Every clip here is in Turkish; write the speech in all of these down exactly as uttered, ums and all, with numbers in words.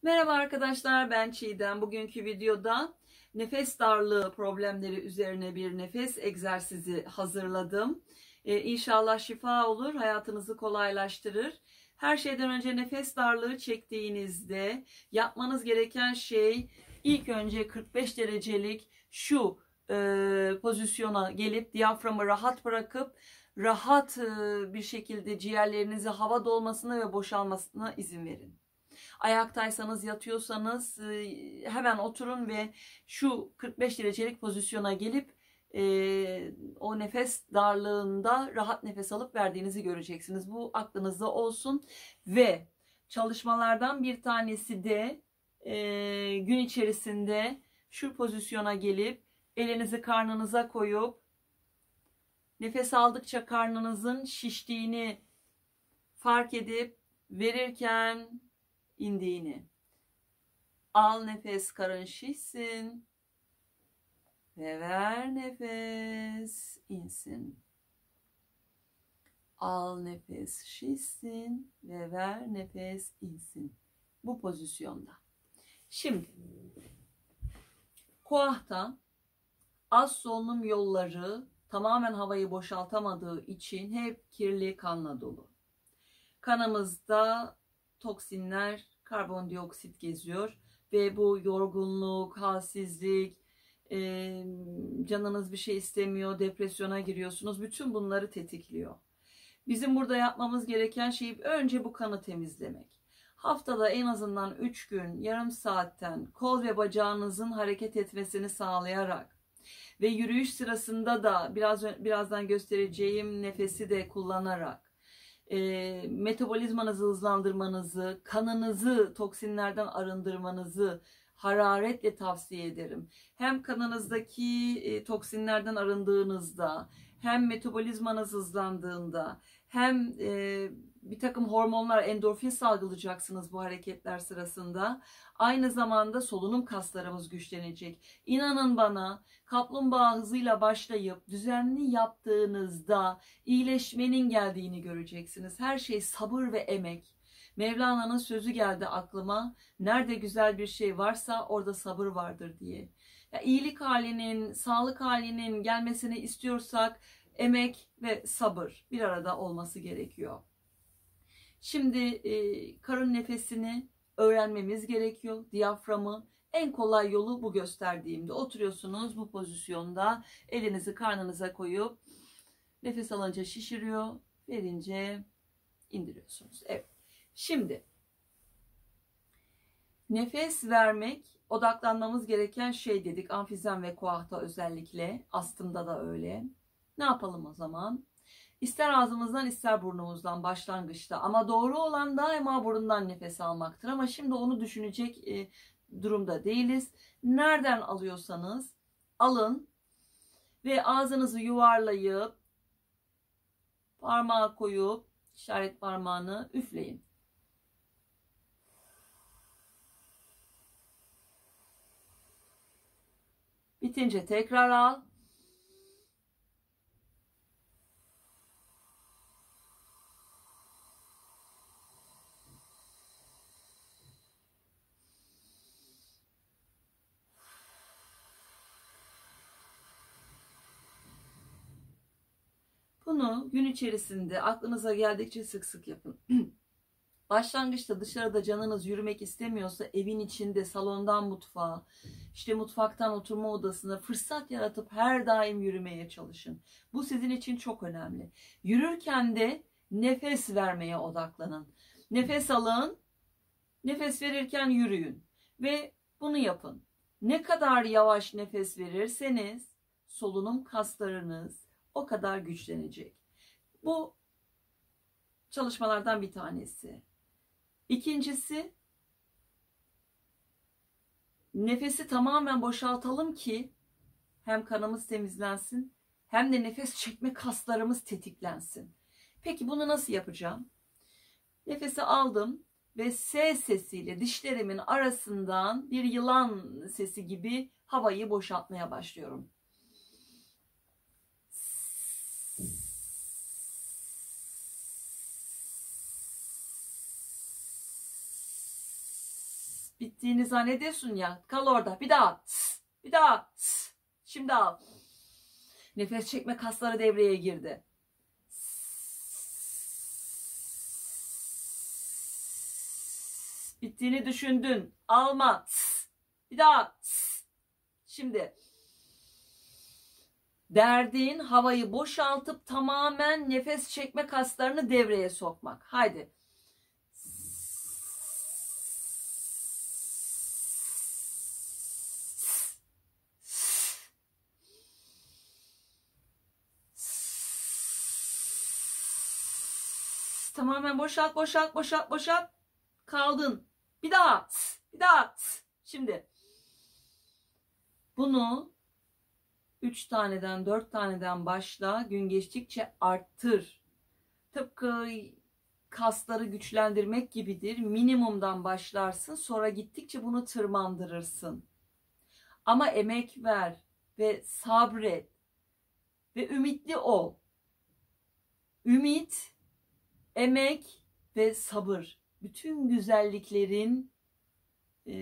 Merhaba arkadaşlar, ben Çiğdem. Bugünkü videoda nefes darlığı problemleri üzerine bir nefes egzersizi hazırladım. Ee, İnşallah şifa olur, hayatınızı kolaylaştırır. Her şeyden önce nefes darlığı çektiğinizde yapmanız gereken şey ilk önce kırk beş derecelik şu e, pozisyona gelip diyaframı rahat bırakıp rahat e, bir şekilde ciğerlerinize hava dolmasına ve boşalmasına izin verin. Ayaktaysanız, yatıyorsanız hemen oturun ve şu kırk beş derecelik pozisyona gelip e, o nefes darlığında rahat nefes alıp verdiğinizi göreceksiniz. Bu aklınızda olsun ve çalışmalardan bir tanesi de e, gün içerisinde şu pozisyona gelip elinizi karnınıza koyup nefes aldıkça karnınızın şiştiğini fark edip verirken indiğini. Al nefes, karın şişsin ve ver nefes, insin. Al nefes, şişsin ve ver nefes, insin. Bu pozisyonda. Şimdi Koah'ta az solunum yolları tamamen havayı boşaltamadığı için hep kirli kanla dolu. Kanımızda toksinler, karbondioksit geziyor ve bu yorgunluk, halsizlik, e, canınız bir şey istemiyor, depresyona giriyorsunuz. Bütün bunları tetikliyor. Bizim burada yapmamız gereken şey önce bu kanı temizlemek. Haftada en azından üç gün, yarım saatten kol ve bacağınızın hareket etmesini sağlayarak ve yürüyüş sırasında da biraz birazdan göstereceğim nefesi de kullanarak E, metabolizmanızı hızlandırmanızı, kanınızı toksinlerden arındırmanızı hararetle tavsiye ederim. Hem kanınızdaki e, toksinlerden arındığınızda, hem metabolizmanız hızlandığında, hem e, bir takım hormonlar, endorfin salgılayacaksınız bu hareketler sırasında. Aynı zamanda solunum kaslarımız güçlenecek. İnanın bana, kaplumbağa hızıyla başlayıp düzenli yaptığınızda iyileşmenin geldiğini göreceksiniz. Her şey sabır ve emek. Mevlana'nın sözü geldi aklıma. Nerede güzel bir şey varsa orada sabır vardır diye. Ya, iyilik halinin, sağlık halinin gelmesini istiyorsak emek ve sabır bir arada olması gerekiyor. Şimdi e, karın nefesini öğrenmemiz gerekiyor. Diyaframı en kolay yolu bu gösterdiğimde. Oturuyorsunuz bu pozisyonda, elinizi karnınıza koyup nefes alınca şişiriyor, verince indiriyorsunuz. Evet. Şimdi nefes vermek odaklanmamız gereken şey dedik. Amfizem ve koahta özellikle. Astımda da öyle. Ne yapalım o zaman? İster ağzımızdan ister burnumuzdan başlangıçta, ama doğru olan daima burundan nefes almaktır. Ama şimdi onu düşünecek e, durumda değiliz. Nereden alıyorsanız alın ve ağzınızı yuvarlayıp parmağı koyup işaret parmağını üfleyin. Bitince tekrar al. Bunu gün içerisinde aklınıza geldikçe sık sık yapın. Başlangıçta dışarıda canınız yürümek istemiyorsa evin içinde salondan mutfağa, işte mutfaktan oturma odasına fırsat yaratıp her daim yürümeye çalışın. Bu sizin için çok önemli. Yürürken de nefes vermeye odaklanın. Nefes alın, nefes verirken yürüyün ve bunu yapın. Ne kadar yavaş nefes verirseniz solunum kaslarınız o kadar güçlenecek. Bu çalışmalardan bir tanesi. İkincisi, nefesi tamamen boşaltalım ki hem kanımız temizlensin hem de nefes çekme kaslarımız tetiklensin. Peki bunu nasıl yapacağım? Nefesi aldım ve S sesiyle dişlerimin arasından bir yılan sesi gibi havayı boşaltmaya başlıyorum. bittiğini zannediyorsun ya. Kal orada. Bir daha. Bir daha. Şimdi al. Nefes çekme kasları devreye girdi. Bittiğini düşündün. Alma. Bir daha. Şimdi derdin havayı boşaltıp tamamen nefes çekme kaslarını devreye sokmak. Haydi. Tamamen boşalt, boşalt, boşalt, boşalt. Kaldın. Bir daha. Bir daha. Şimdi bunu üç taneden, dört taneden başla. Gün geçtikçe arttır. Tıpkı kasları güçlendirmek gibidir. Minimumdan başlarsın. Sonra gittikçe bunu tırmandırırsın. Ama emek ver ve sabret ve ümitli ol. Ümit, emek ve sabır. Bütün güzelliklerin e,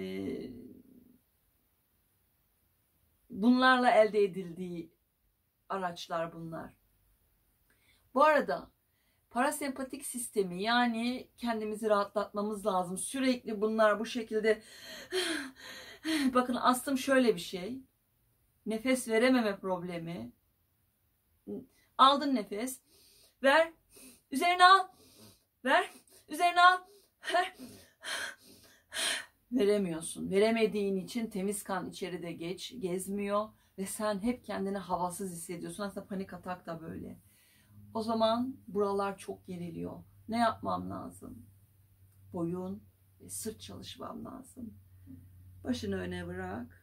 bunlarla elde edildiği araçlar bunlar. Bu arada parasempatik sistemi, yani kendimizi rahatlatmamız lazım. Sürekli bunlar bu şekilde bakın astım şöyle bir şey. Nefes verememe problemi. Aldın nefes. Ver. Üzerine al. Ver. Üzerine al. Ver. Veremiyorsun. Veremediğin için temiz kan içeride geç, gezmiyor ve sen hep kendini havasız hissediyorsun. Aslında panik atak da böyle. O zaman buralar çok geriliyor. Ne yapmam lazım? Boyun ve sırt çalışmam lazım. Başını öne bırak.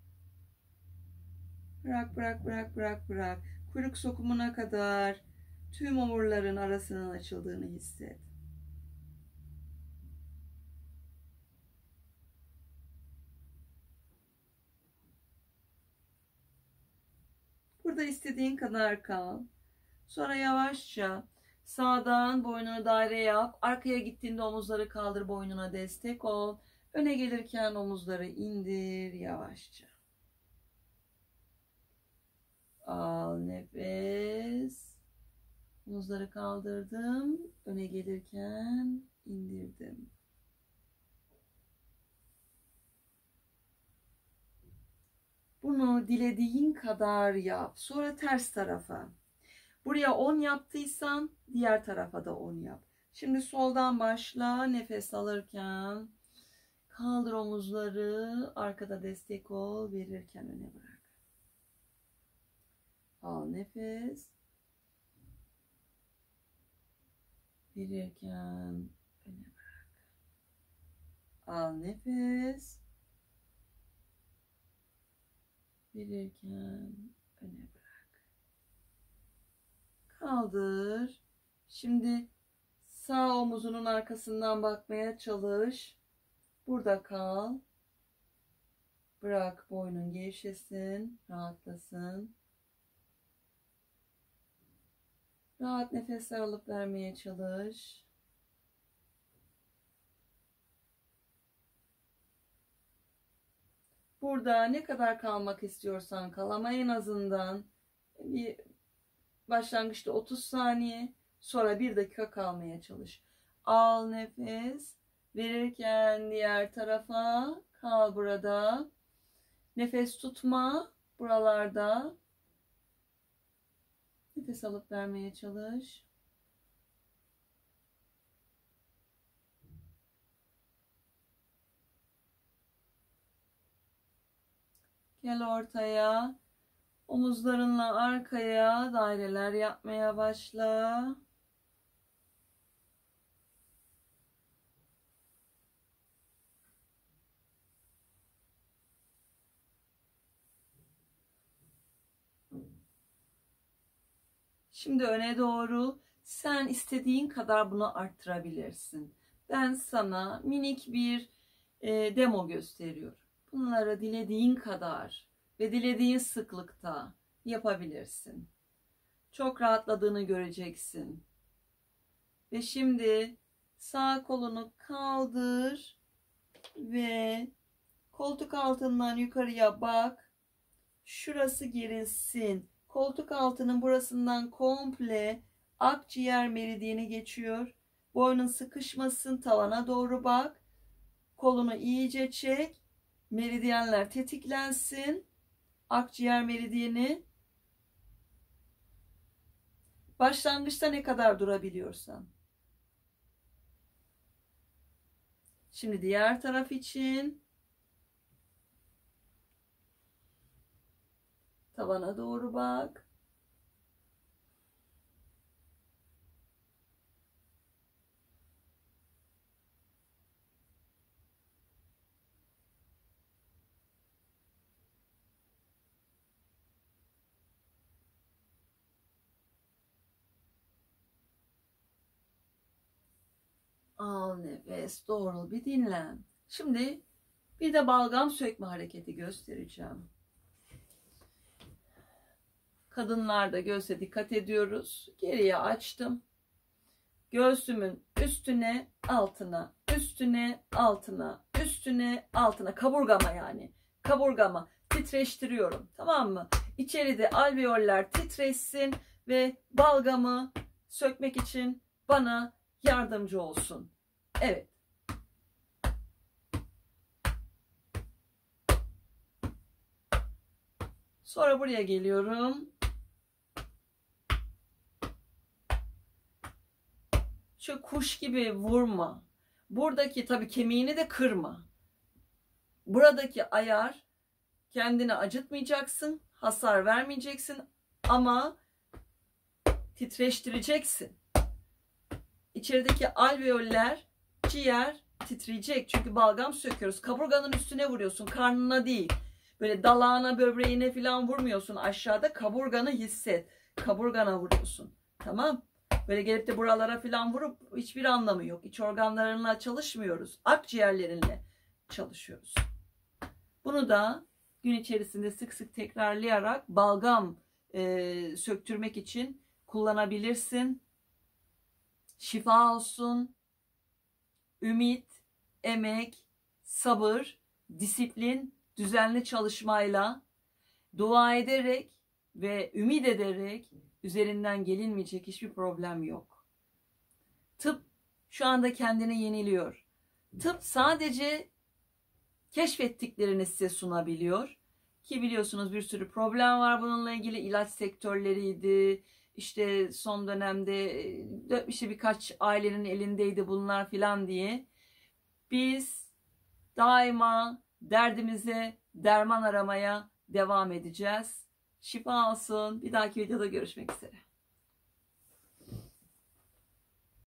Bırak, bırak, bırak, bırak, bırak. Kuyruk sokumuna kadar tüm omurların arasının açıldığını hisset. Burada istediğin kadar kal. Sonra yavaşça sağdan boynunu daire yap. Arkaya gittiğinde omuzları kaldır, boynuna destek ol. Öne gelirken omuzları indir yavaşça. Al nefes. Omuzları kaldırdım. Öne gelirken indirdim. Bunu dilediğin kadar yap. Sonra ters tarafa. Buraya on yaptıysan diğer tarafa da on yap. Şimdi soldan başla. Nefes alırken kaldır omuzları. Arkada destek ol. Verirken öne bırak. Al nefes. Verirken öne bırak. Al nefes. Verirken öne bırak. Kaldır. Şimdi sağ omuzunun arkasından bakmaya çalış. Burada kal. Bırak boynun gevşesin, rahatlasın. Rahat nefesler alıp vermeye çalış. Burada ne kadar kalmak istiyorsan kal ama en azından bir başlangıçta otuz saniye, sonra bir dakika kalmaya çalış. Al nefes, verirken diğer tarafa kal burada. Nefes tutma buralarda. Nefes alıp vermeye çalış. Gel ortaya. Omuzlarınla arkaya daireler yapmaya başla. Şimdi öne doğru. Sen istediğin kadar bunu arttırabilirsin. Ben sana minik bir e, demo gösteriyorum. Bunları dilediğin kadar ve dilediğin sıklıkta yapabilirsin. Çok rahatladığını göreceksin. Ve şimdi sağ kolunu kaldır ve koltuk altından yukarıya bak. Şurası gerilsin. Koltuk altının burasından komple akciğer meridyeni geçiyor. Boynun sıkışmasın, tavana doğru bak. Kolunu iyice çek. Meridyenler tetiklensin. Akciğer meridyeni. Başlangıçta ne kadar durabiliyorsan. Şimdi diğer taraf için. Tavana doğru bak. Al nefes, doğrul bir dinlen. Şimdi bir de balgam sökme hareketi göstereceğim. Kadınlarda göğse dikkat ediyoruz. Geriye açtım. Göğsümün üstüne, altına, üstüne, altına, üstüne, altına. Kaburgama yani. Kaburgama. Titreştiriyorum. Tamam mı? İçeride alveoller titreşsin ve balgamı sökmek için bana yardımcı olsun. Evet. Sonra buraya geliyorum. Şu kuş gibi vurma. Buradaki tabii kemiğini de kırma. Buradaki ayar, kendini acıtmayacaksın, hasar vermeyeceksin ama titreştireceksin. İçerideki alveoller, ciğer titreyecek. Çünkü balgam söküyoruz. Kaburganın üstüne vuruyorsun, karnına değil. Böyle dalağına, böbreğine falan vurmuyorsun. Aşağıda kaburganı hisset. Kaburgana vuruyorsun. Tamam. Böyle gelip de buralara falan vurup hiçbir anlamı yok. İç organlarınla çalışmıyoruz. Akciğerlerinle çalışıyoruz. Bunu da gün içerisinde sık sık tekrarlayarak balgam e, söktürmek için kullanabilirsin. Şifa olsun. Ümit, emek, sabır, disiplin, düzenli çalışmayla, dua ederek ve ümit ederek üzerinden gelinmeyecek hiçbir problem yok. Tıp şu anda kendini yeniliyor. Tıp sadece keşfettiklerini size sunabiliyor. Ki biliyorsunuz bir sürü problem var bununla ilgili. İlaç sektörleriydi. İşte son dönemde işte birkaç ailenin elindeydi bunlar filan diye. Biz daima derdimize derman aramaya devam edeceğiz. Şifa olsun. Bir dahaki videoda görüşmek üzere.